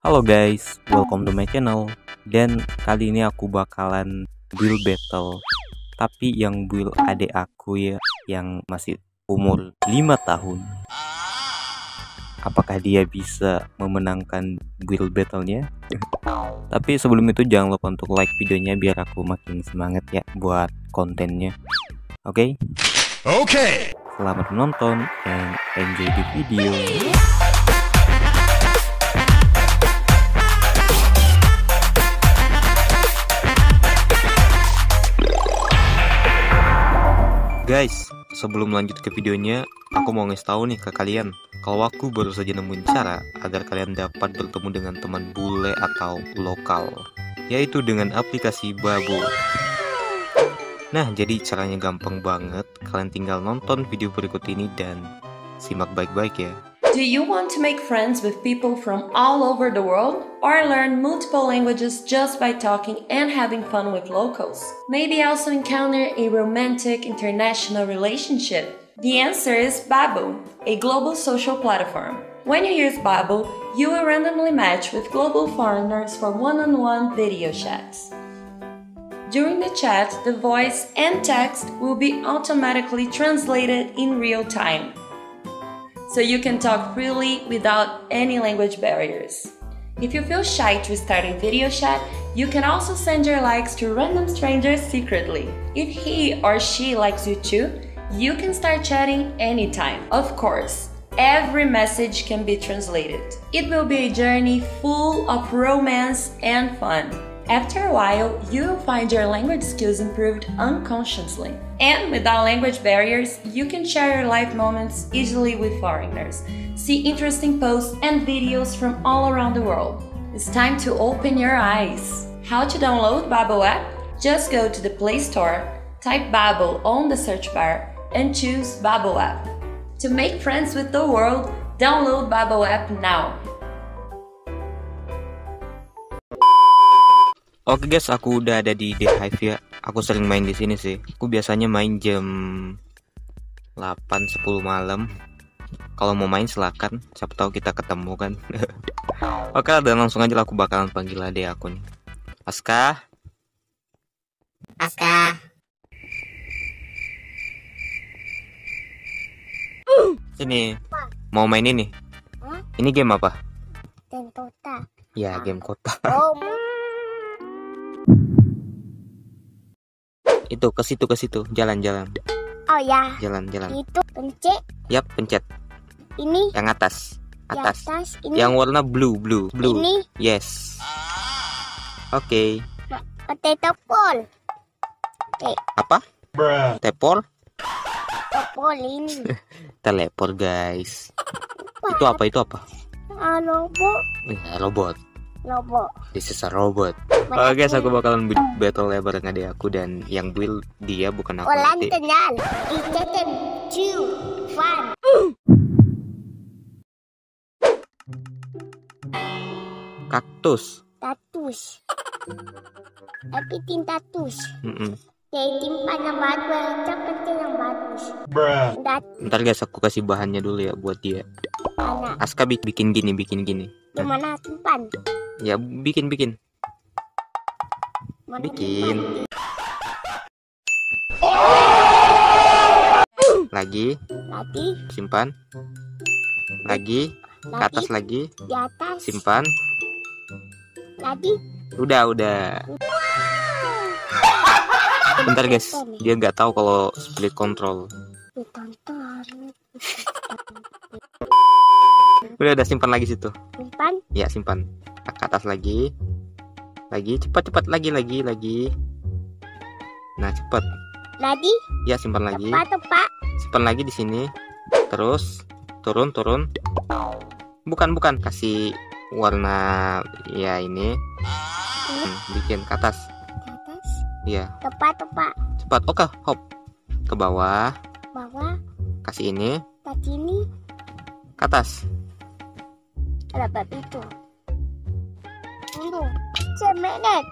Halo guys, welcome to my channel. Dan kali ini aku bakalan build battle, tapi yang build adik aku ya, yang masih umur 5 tahun. Apakah dia bisa memenangkan build battlenya? Tapi sebelum itu jangan lupa untuk like videonya biar aku makin semangat ya buat kontennya. Oke? Okay. Selamat menonton and enjoy the video. Guys, sebelum lanjut ke videonya, aku mau ngasih tahu nih ke kalian kalau aku baru saja nemuin cara agar kalian dapat bertemu dengan teman bule atau lokal, yaitu dengan aplikasi Babu. Nah, jadi caranya gampang banget. Kalian tinggal nonton video berikut ini dan simak baik-baik ya. Do you want to make friends with people from all over the world? Or learn multiple languages just by talking and having fun with locals? Maybe also encounter a romantic international relationship? The answer is Babu, a global social platform. When you use Babu, you will randomly match with global foreigners for one-on-one video chats. During the chat, the voice and text will be automatically translated in real time, so you can talk freely without any language barriers. If you feel shy to start a video chat, you can also send your likes to random strangers secretly. If he or she likes you too, you can start chatting anytime. Of course, every message can be translated. It will be a journey full of romance and fun. After a while, you will find your language skills improved unconsciously. And without language barriers, you can share your life moments easily with foreigners, see interesting posts and videos from all around the world. It's time to open your eyes. How to download Babu app? Just go to the Play Store, type Babu on the search bar, and choose Babu app. To make friends with the world, download Babu app now. Oke guys, aku udah ada di The Hive ya. Aku sering main di sini sih. Aku biasanya main jam 8-10 malam. Kalau mau main silakan, siapa tahu kita ketemu kan. Oke, dan langsung aja aku bakalan panggil adik aku nih. Aska. Aska. Sini. Mau main ini? Ini game apa? Game kota. Ya, game kota. Oh. Itu ke situ, jalan-jalan. Oh ya. Jalan. Itu pencet. Yap, pencet. Ini. Yang atas. Atas. Di atas. Ini. Yang warna blue. Ini. Yes. Oke. Tepol. Apa? Tepor? Tepol ini. Teleport guys. Itu apa? Robot. Robot. This is a robot. Oke guys, aku bakalan battle ya bareng adik aku, dan yang build dia bukan aku nanti. Tenang. It's too fun. Kaktus. Tatus. Tapi tintatus. Kayak timpan yang bagus, penting yang bagus. Ntar guys, aku kasih bahannya dulu ya buat dia. Mana? Aska bikin gini. Gimana timpan? Ya bikin. Mana Bikin. Lagi. Simpan. Lagi. Ke atas lagi. Di atas. Simpan. Lagi. Udah. Bentar guys, dia nggak tahu kalau split control. Ditonton. Udah simpan lagi situ. Simpan. Ya simpan. Ke atas lagi. Cepat lagi. Nah cepat. Lagi. Ya simpan lagi. Tepat. Simpan lagi di sini. Terus turun. Bukan. Kasih warna ya ini. Bikin ke atas. Iya. Tepat. Cepat. Oke, hop. Ke bawah. Kasih ini. Tadi ini. Ke atas. Ada itu. Tunggu. Semenit.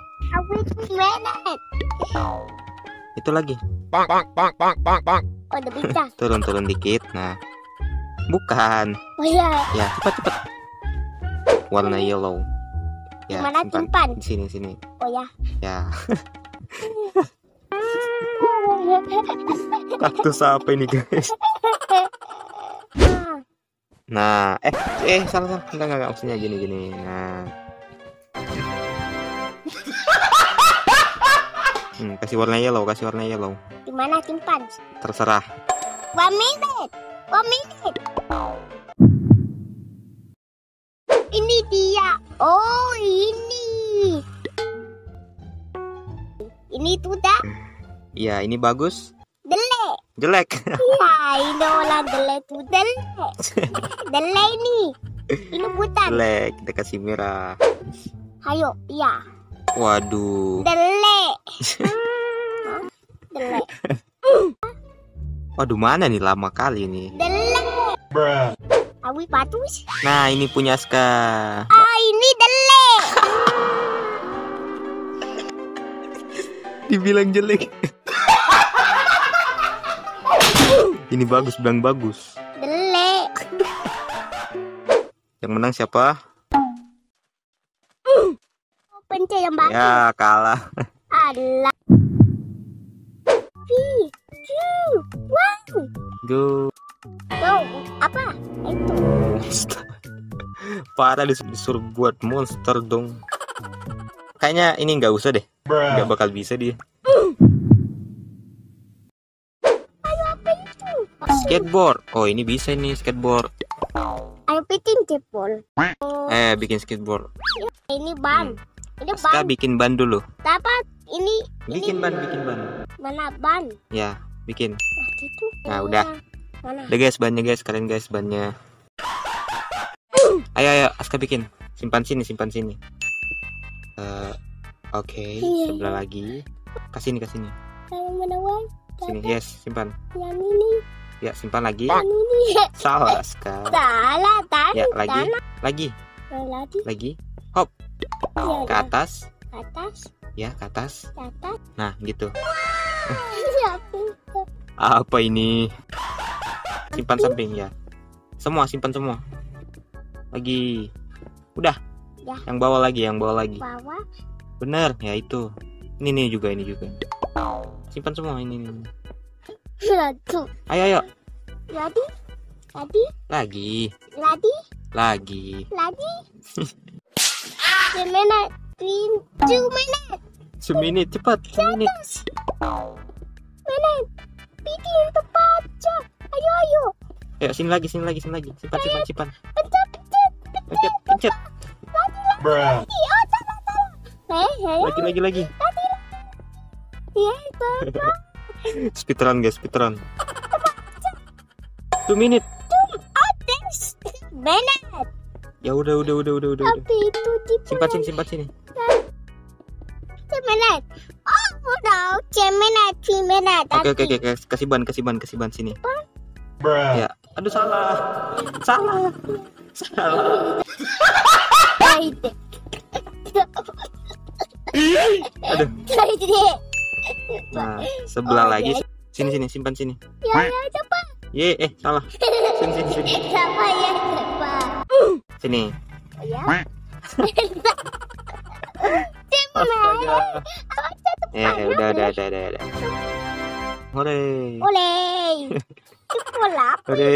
Itu lagi. Oh, udah bisa. Turun dikit. Nah. Bukan. Oh iya. Ya, cepat. Warna yellow. Ya, Gimana simpan? Di sini, sini. Oh ya. Ya. Kaktus apa ini, guys? Nah, salah. Enggak, maksudnya gini. Nah. Kasih warna yellow. Gimana simpan? Terserah. 1 minute. Ini dia. Oh, ini. Ini sudah. Iya, ini bagus. Jelek. Jelek. Ya, ini orang jelek tuh jelek. Jelek ini. Ini bukan. Jelek. Kita kasih merah. Ayo, ya. Waduh. Jelek. Jelek. Waduh, mana nih, lama kali nih. Jelek. Awi bagus. Nah, ini punya Aska. Ini jelek. Dibilang jelek. Ini bagus, bilang bagus. Jelek. Yang menang siapa? Pencet yang bagus. Ya, kalah. Alah. Wow. Go. Tuh, apa? Itu. Monster. Parah, disuruh buat monster dong. Kayaknya ini nggak usah deh. Nggak bakal bisa dia. Skateboard. Oh, ini bisa nih skateboard. Ayo bikin jebol. Bikin skateboard. Ini ban. Ini Aska ban. bikin ban dulu. Dapat ini. Bikin ban. Mana ban? Ya, bikin. Nah, gitu. Nah, udah. Mana? Udah guys, bannya guys, kalian guys, bannya. Ayo, Aska bikin. Simpan sini. Oke, sebelah lagi. Kasih nih. Yang mana Wan? Sini, yes, simpan. Yang ini. Ya, simpan lagi. Yang ini. Salah, Aska. Salah, tadi. Ya, lagi. Lagi. Hop, Ya, ke atas. atas. Ya, ke atas. Atas. Nah, gitu. Siapa? Apa ini? Simpan samping ya. Simpan semua. Lagi. Udah. Ya. Yang bawah lagi. Bawah. Bener, ya itu. Ini juga. Simpan semua ini. Satu. Ayo. Lagi. Lagi. Gimana? 2 minit. Semenit, cepat. Semenit. Mana? Bikin tempat. Ayo. Ya, sini lagi. Simpan. Pencet. Pencet. Lagi. Ya, Speedrun guys, 2 minit. Minit. Ya udah. Tapi itu Simpan sini. 2 minit. Oh, udah. 3 minit. Oke. Kasih ban sini. Ya. Aduh, salah. Aduh. Nah, sebelah lagi. Sini, simpan sini. Ya, cepat. Salah. Sini. Siapa ya, cepat. Sini. Ya. Astaga. Udah. Hore. Oleh. Bola.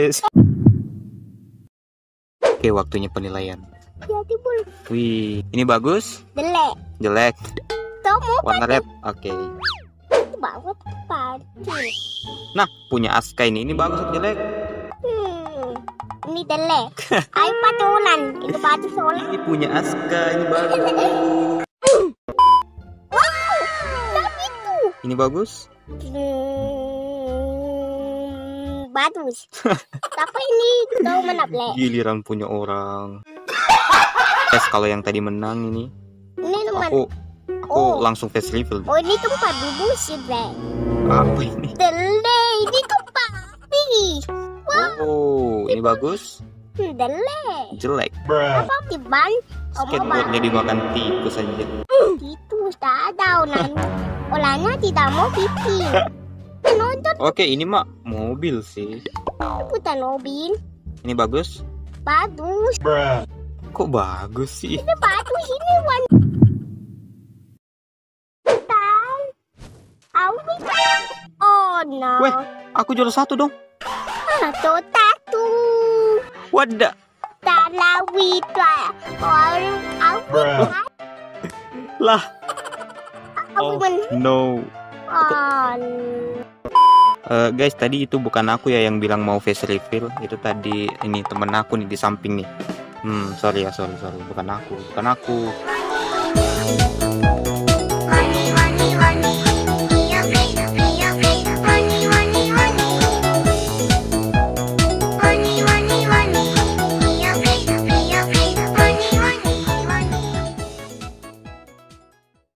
Oke, waktunya penilaian. Ya, timbul. Wih, ini bagus? Jelek. Kamu Warna red. Oke. bawa tempat. Nah, punya Aska ini bagus atau jelek? Ini jelek. Ayo patulan. Itu batu solar. Ini punya Aska, ini bagus. Wow, tapi itu. Ini bagus? Bagus. Tapi ini tahu mana black. Giliran punya orang. Kalau yang tadi menang ini. Ini teman. Aku langsung face reveal. Oh, ini tempat duduk sih black. Apa ini? Jelek. Ini tempat. Wow. Oh, ini bagus? Jelek. Jelek. Apa di ban? Skateboardnya dimakan tikus aja. Itu tak ada olahnya tidak mau bikin. Nonton Oke, ini mah mobil sih. bukan mobil. Ini bagus? Bagus. Kok bagus sih? Ini bagus sini wan. Oh no. Weh, aku juara 1 dong. Tatu. Wadah. Talawi tua. Orang aku. Lah. Aku No. Oh. Guys, tadi itu bukan aku ya yang bilang mau face reveal. Itu tadi ini temen aku nih di samping nih. Sorry, bukan aku.